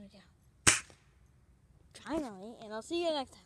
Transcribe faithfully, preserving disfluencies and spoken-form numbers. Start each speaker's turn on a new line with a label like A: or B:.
A: yeah. Finally, and I'll see you next time.